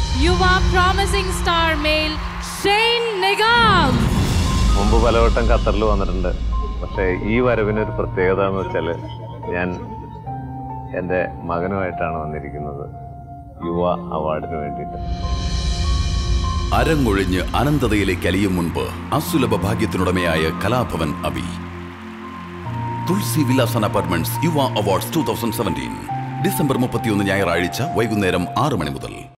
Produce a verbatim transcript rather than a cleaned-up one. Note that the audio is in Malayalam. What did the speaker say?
Yuva promising star male Shane Nigam. മുമ്പ് പലവട്ടം ഖത്തറിൽ വന്നിട്ടുണ്ട്. പക്ഷേ ഈ വരവിനൊരു പ്രത്യേകത എന്ന് വെച്ചാൽ ഞാൻ എൻ്റെ മകനുമായിട്ടാണ് വന്നിരിക്കുന്നത് യുവ അവാർഡിന് വേണ്ടിയിട്ട്. അരങ്ങൊഴിഞ്ഞ് അനന്തതയിലേക്ക് അലിയും മുൻപ് അസുലഭ ഭാഗ്യത്തിനുടമയായ Kalabhavan Abi. Tulsi Vilasan apartments Yuva awards two thousand seventeen December മുപ്പത്തിയൊന്ന് ഞായറാഴ്ച വൈകുന്നേരം ആറ് മണി മുതൽ.